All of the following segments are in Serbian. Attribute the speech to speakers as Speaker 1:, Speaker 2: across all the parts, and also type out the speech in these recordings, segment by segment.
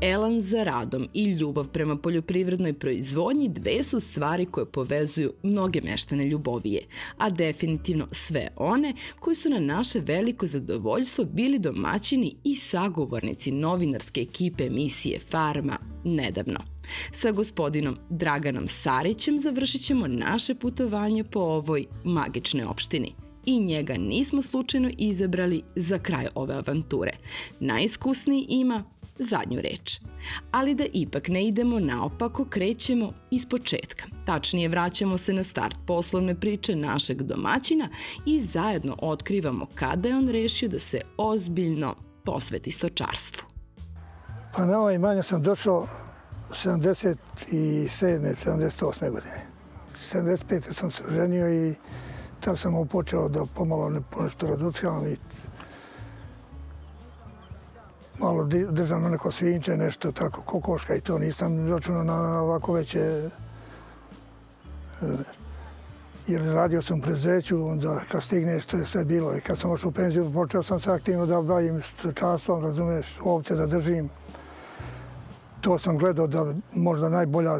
Speaker 1: Elan za radom i ljubav prema poljoprivrednoj proizvodnji dve su stvari koje povezuju mnoge meštane Ljubovije, a definitivno sve one koji su na naše veliko zadovoljstvo bili domaćini i sagovornici novinarske ekipe emisije Farma nedavno. Sa gospodinom Draganom Sarićem završit ćemo naše putovanje po ovoj magičnoj opštini. I njega nismo slučajno izabrali za kraj ove avanture. Najiskusniji ima zadnju reč. Ali da ipak ne idemo naopako, krećemo iz početka. Tačnije, vraćamo se na start poslovne priče našeg domaćina i zajedno otkrivamo kada je on rešio da se ozbiljno posveti stočarstvu.
Speaker 2: Pa na ovaj imanje sam došao 77. 78. godine. 75. sam se oženio i tad sam počeo da pomalo ponešto raduckam i malo držam na neko svinče, nešto tako, kokoška i to. Nisam računao na ovako veće, jer radio sam u preduzeću, onda kad stigneš, to je sve bilo. I kad sam ošao u penziju, počeo sam se aktivno da bavim stočarstvom, razumiješ, ovce da držim. To sam gledao da možda najbolja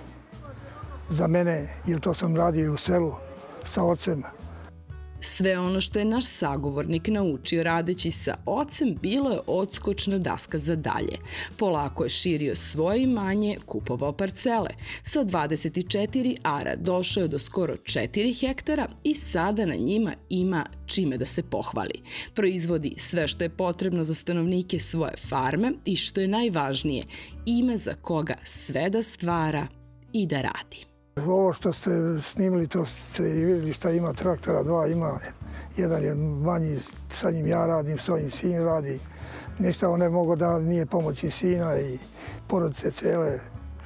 Speaker 2: za mene, jer to sam radio u selu sa ocem.
Speaker 1: Sve ono što je naš sagovornik naučio radeći sa ocem bilo je odskočna daska za dalje. Polako je širio svoje imanje, kupovao parcele. Sa 24 ara došao je do skoro 4 hektara i sada na njima ima čime da se pohvali. Proizvodi sve što je potrebno za stanovnike svoje farme i što je najvažnije, ima za koga sve da stvara i da radi.
Speaker 2: Ovo što ste snimili, to ste i vidjeli šta ima traktora, dva ima. Jedan je manji, sa njim ja radim, svojim sin radi. Ništa on ne mogo da nije pomoći sina i porodice cele.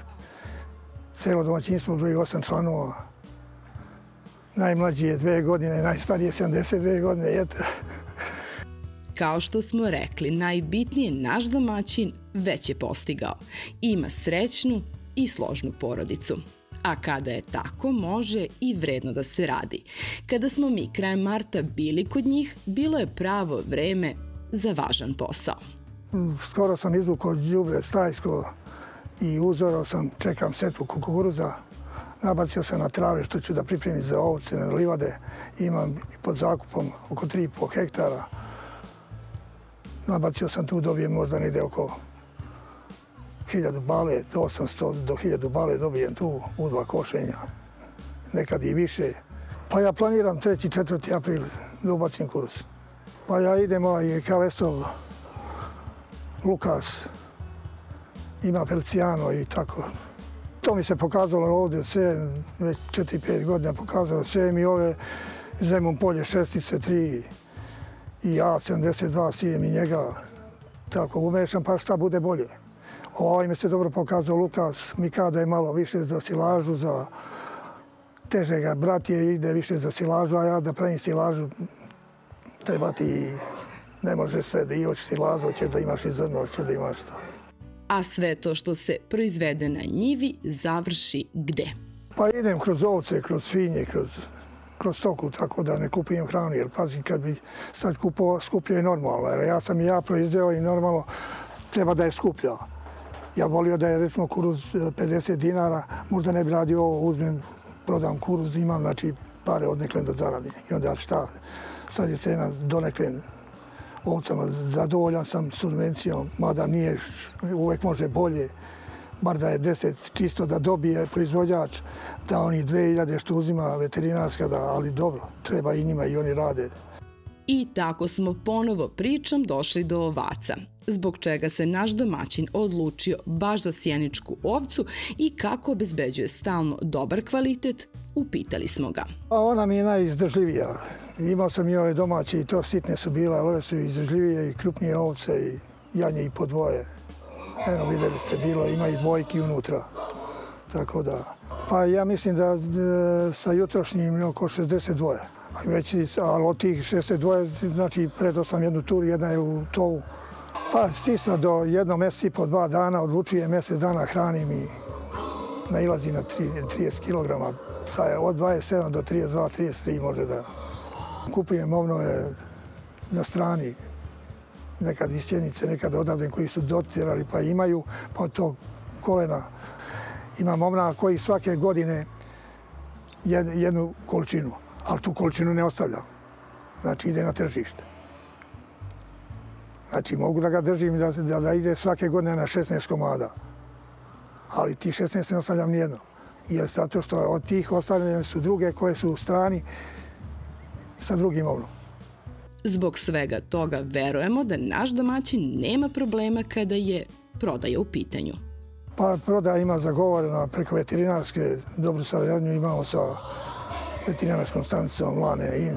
Speaker 2: Celo domaćinstvo broji 8 članova. Najmlađi je 2 godine, najstariji je 72 godine.
Speaker 1: Kao što smo rekli, najbitnije naš domaćin već je postigao. Ima srećnu i složnu porodicu. A kada je tako, može i vredno da se radi. Kada smo mi krajem marta bili kod njih, bilo je pravo vreme za važan posao.
Speaker 2: Skoro sam izvukao đubre stajsko i uzorao sam, čekam setvu kukuruza. Nabacio sam na trave što ću da pripremim za ovce, na livade. Imam pod zakupom oko 3,5 hektara. Nabacio sam tu, dobijem možda negde oko 1000 bale, 800 do 1000 bale dobijem tu u 2 košenja, nekad i više. Pa ja planiram 3. 4. april da ubacim kuruz. Pa ja idem Kavesov, Lukas, ima Feliciano i tako. To mi se pokazalo ovdje, već 4-5 godina pokazalo, sve mi ove Zemun polje šestice, 3 i A72 sijem i njega. Tako umešam pa šta bude bolje. Ovaj mi se dobro pokazao Lukas, Mikada je malo više za silažu, za težega bratije ide više za silažu, a ja da pravim silažu treba ti, ne možeš sve da i hoćeš silažu, hoćeš da imaš i zrno, hoćeš da imaš to.
Speaker 1: A sve to što se proizvede na njivi završi gde?
Speaker 2: Pa idem kroz ovce, kroz svinje, kroz stoku, tako da ne kupujem hranu, jer pazi, kad bi sad kupovao, skuplje je normalno, jer ja proizveo i normalno treba da je skupljao. Ja volio da je, recimo, kuruz 50 dinara, možda ne bi radio ovo, uzmem, prodam kuruz, imam, znači, pare odnekle da zaradim. I onda šta, sad je cena donekle ovcama, zadovoljan sam subvencijom, mada nije, uvek može bolje, bar da je 10 čisto da dobije proizvođač, da oni 2000 što uzima veterinarska, ali dobro, treba i njima i oni rade.
Speaker 1: I tako smo ponovo pričom došli do ovaca, zbog čega se naš domaćin odlučio baš za sjeničku ovcu i kako obezbeđuje stalno dobar kvalitet, upitali smo ga.
Speaker 2: Ona mi je najizdržljivija. Imao sam i ove domaće i to sitne su bile, ali ove su izdržljivije i krupnije ovce i janje i po dvoje. Eno, vidjeli ste, bilo, ima i dvojki unutra. Tako da, pa ja mislim da sa jutrošnjim oko 62. Ali od tih 62, znači predao sam jednu turu, jedna je u tovu. Pa sisa do 1 mjeseca i po 2 dana, odlučuje mjesec dana hranim i nailazi na 30 kilograma. Od 27 do 32, 33 može da. Kupujem ovnove na strani nekad iz Sjenice, nekad odavde koji su dotirali pa imaju, pa od tog kolena ima momna koji svake godine jednu količinu, ali tu količinu ne ostavlja. Znači ide na tržište. Znači mogu da ga držim da ide svake godine na 16 komada, ali ti 16 ne ostavljam nijedno. Jer zato što od tih ostavljene su druge koje su u strani sa drugim ovnom.
Speaker 1: Zbog svega toga verujemo da naš domaćin nema problema kada je prodaja u pitanju.
Speaker 2: Pa prodaja ima zagovorena preko veterinarske, dobru saradnju imamo sa veterinarskom stanicom Lane in.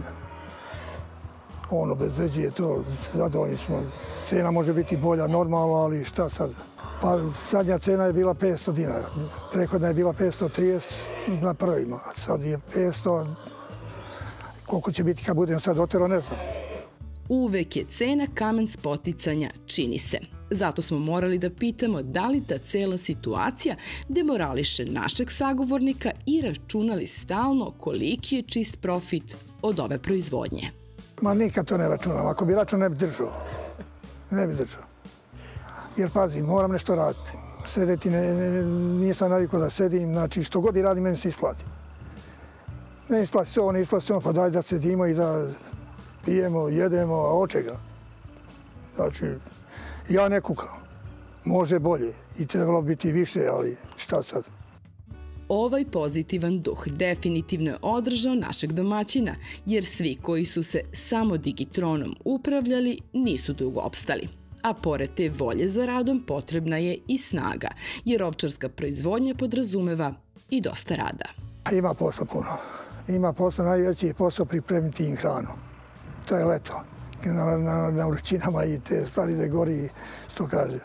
Speaker 2: On obezbeđuje to, zadovoljni smo. Cena može biti bolja normalno, ali šta sad? Pa zadnja cena je bila 500 dinara. Prethodna je bila 530 na prvima. Sad je 500. Koliko će biti kad budem sad otero, ne znam.
Speaker 1: Uvek je cena kamen spoticanja, čini se. Zato smo morali da pitamo da li ta cela situacija demorališe našeg sagovornika i računali stalno koliki je čist profit od ove proizvodnje.
Speaker 2: Ma nikad to ne računam. Ako bi račun ne bi držao. Ne bi držao. Jer pazi, moram nešto raditi. Sedeti, nisam navikao da sedim, znači što god i radim, meni se isplati. Ne isplati se ovo, ne isplati se ovo, pa daj da sedimo i da pijemo, jedemo, a od čega? Znači, ja ne kukam. Može bolje i trebalo biti više, ali šta sad?
Speaker 1: Ovaj pozitivan duh definitivno je održao našeg domaćina, jer svi koji su se samo Digitronom upravljali nisu dugo opstali. A pored te volje za radom potrebna je i snaga, jer ovčarska proizvodnja podrazumeva i dosta rada.
Speaker 2: Ima posla puno. Ima posla, najveći je posao pripremiti im hranu. To je leto. Na vrućinama i te stvari da gori, što kaže.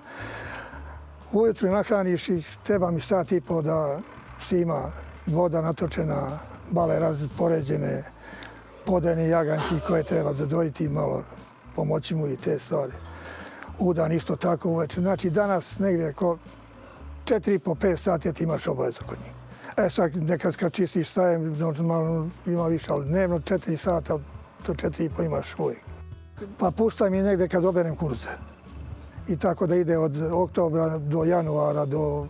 Speaker 2: Ujutru nahraniš ih, treba mi sat i po da svima voda natočena, bale raspoređene, podajni jaganjci koje treba zadojiti malo, pomoći mu i te stvari. Udan isto tako uveče. Znači danas negdje oko 4,5-5 sati ti imaš obavezu kod njih. Sad nekad kad čistiš stajem, ima više, ali dnevno 4 sata do 4,5 imaš uvijek. Pa puštaj mi negdje kad oberem kurze. I tako da ide od oktobra do januara,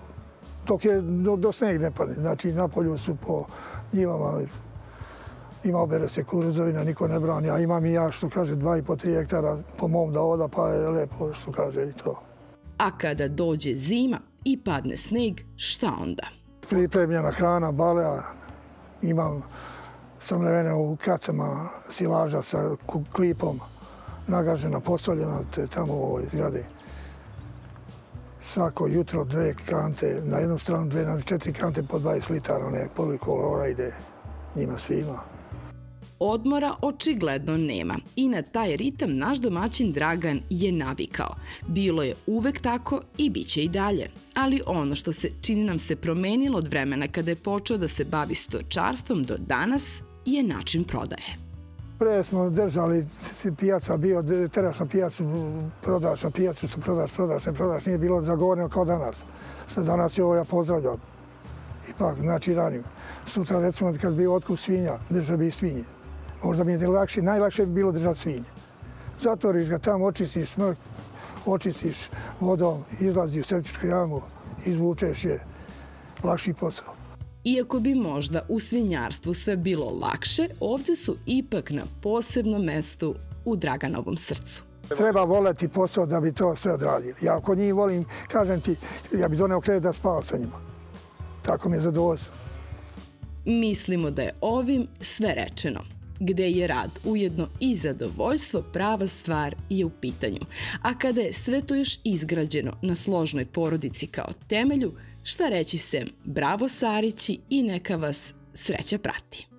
Speaker 2: do sneg ne padne. Znači na polju su po njivama, obere se kurzovina, niko ne brani, a imam i ja što kaže 2,5-3 hektara po mom da oda, pa je lepo što kaže i to.
Speaker 1: A kada dođe zima i padne sneg, šta onda?
Speaker 2: Pripremljena hrana, balea, imam samlevene u kacama silaža sa klipom, nagažena, posoljena, te tamo u ovoj zgradi. Svako jutro 2 kante, na jednu stranu 4 kante po 20 litara, one polikolora ide njima svima.
Speaker 1: Odmora očigledno nema i na taj ritam naš domaćin Dragan je navikao. Bilo je uvek tako i bit će i dalje. Ali ono što se, čini nam se, promenilo od vremena kada je počeo da se bavi stočarstvom do danas je način prodaje.
Speaker 2: Pre smo držali, pijaca bio, teraš na pijacu, prodaš na pijacu, što prodaš, ne prodaš, nije bilo zagovoreno kao danas. Sad danas je ovo ja pozdravljam. Ipak, znači ranim. Sutra, recimo, kad bi bio otkup svinja, držao bi i svinje. Možda mi je najlakše bi bilo držati svinje. Zatvoriš ga tamo, očistiš smrk, očistiš vodom, izlazi u septičku jamu, izvučeš je, lakši posao.
Speaker 1: Iako bi možda u svinjarstvu sve bilo lakše, ovdje su ipak na posebnom mestu u Draganovom srcu.
Speaker 2: Treba voleti posao da bi to sve odradio. Ja ako njih volim, kažem ti, ja bi doneo krevet da spavam sa njima. Tako mi je zadovoljstvo.
Speaker 1: Mislimo da je ovim sve rečeno. Gde je rad ujedno i zadovoljstvo, prava stvar je u pitanju. A kada je sve to još izgrađeno na složnoj porodici kao temelju, šta reći sem bravo Sarići i neka vas sreća prati.